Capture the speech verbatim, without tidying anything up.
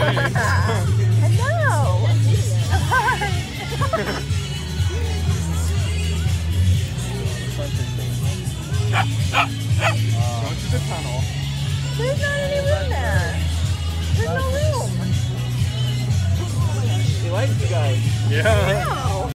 I know. There's not any room there. There's no room. He likes you guys. Yeah.